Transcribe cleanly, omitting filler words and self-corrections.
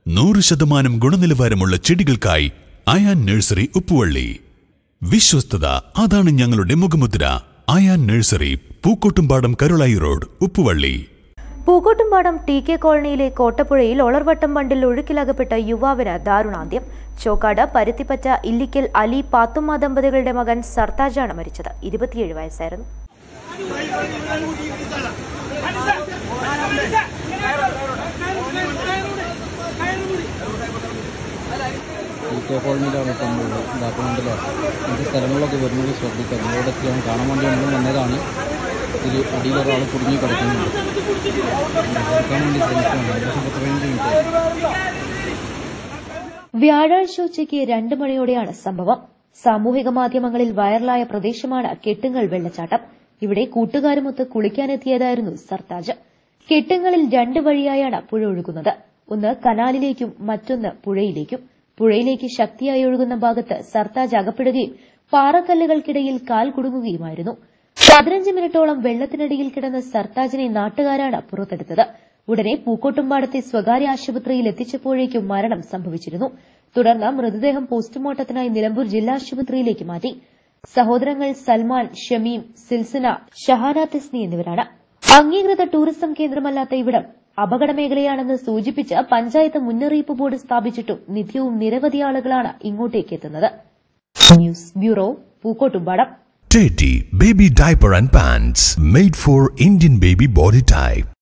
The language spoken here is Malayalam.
100% ഗുണനിലവാരമുള്ള ചെടികൾക്കായി അയാൻ നഴ്സറി ഉപ്പുവള്ളി. വിശ്വസ്തത അതാണ് ഞങ്ങളുടെ മുഖമുദ്ര. Ayaan nursery, Pookkottumpadam Karulayi road, Uppuvalli. Pookkottumpadam TK കോളനിയിലെ കോട്ടപ്പുഴയിൽ ഒളർവട്ടം ബണ്ടിൽ ഒഴുക്കിലകപ്പെട്ട യുവാവിന് ദാരുണാന്ത്യം. ചോക്കാട് പരുത്തിപ്പറ്റ ഇല്ലിക്കൽ അലി പാത്തുമ്മ ദമ്പതികളുടെ മകൻ സർത്താജാണ് മരിച്ചത്. 27 വയസ്സായിരുന്നു. TK കോളനിയിലാണ് ഇതാക്കുന്നുണ്ടല്ലോ. ഇത് സ്ഥലങ്ങളിലൊക്കെ വരുന്നത് ശ്രദ്ധിക്കുക. നിങ്ങളോടൊക്കെയാണ് കാണാൻ വേണ്ടി നമ്മൾ വന്നതാണ്. ഇതിൽ അടിയിലൊരാൾ കുടുങ്ങി കിടക്കുന്നുണ്ട്. എടുക്കാൻ വേണ്ടി ശ്രമിക്കുകയാണ്. വ്യാഴാഴ്ച ഉച്ചയ്ക്ക് 2 മണിയോടെയാണ് സംഭവം. സാമൂഹിക മാധ്യമങ്ങളിൽ വൈറലായ പ്രദേശമാണ് കെട്ടുങ്ങൽ വെള്ളച്ചാട്ടം. ഇവിടെ കൂട്ടുകാരുമൊത്ത് കുളിക്കാനെത്തിയതായിരുന്നു സർത്താജ്. കെട്ടുങ്ങളിൽ 2 വഴിയായാണ് പുഴ ഒഴുകുന്നത്. ഒന്ന് കനാലിലേക്കും മറ്റൊന്ന് പുഴയിലേക്കും. പുഴയിലേക്ക് ശക്തിയായി ഒഴുകുന്ന ഭാഗത്ത് സർത്താജ് അകപ്പെടുകയും പാറക്കല്ലുകൾക്കിടയിൽ കാൽ കുടുങ്ങുകയുമായിരുന്നു. 15 മിനിറ്റോളം വെള്ളത്തിനടിയിൽ കിടന്ന സർത്താജിനെ നാട്ടുകാരാണ് പുറത്തെടുത്തത്. ഉടനെ പൂക്കോട്ടുംപാടത്തെ സ്വകാര്യ ആശുപത്രിയിൽ എത്തിച്ചപ്പോഴേക്കും മരണം സംഭവിച്ചിരുന്നു. തുടർന്ന് മൃതദേഹം പോസ്റ്റ്മോർട്ടത്തിനായി നിലമ്പൂർ ജില്ലാ ആശുപത്രിയിലേക്ക് മാറ്റി. സഹോദരങ്ങൾ സൽമാൻ, ഷമീം, സിൽസിന, ഷഹാന തെസ്നി എന്നിവരാണ്. അംഗീകൃത ടൂറിസം കേന്ദ്രമല്ലാത്ത ഇവിടം അപകടമേഖലയാണെന്ന് സൂചിപ്പിച്ച് പഞ്ചായത്ത് മുന്നറിയിപ്പ് ബോർഡ് സ്ഥാപിച്ചിട്ടും നിത്യവും നിരവധി ആളുകളാണ് ഇങ്ങോട്ടേക്ക് എത്തുന്നത്. News bureau, Pookkottumpadam. Teddy Baby Diaper and Pants made for Indian baby body type.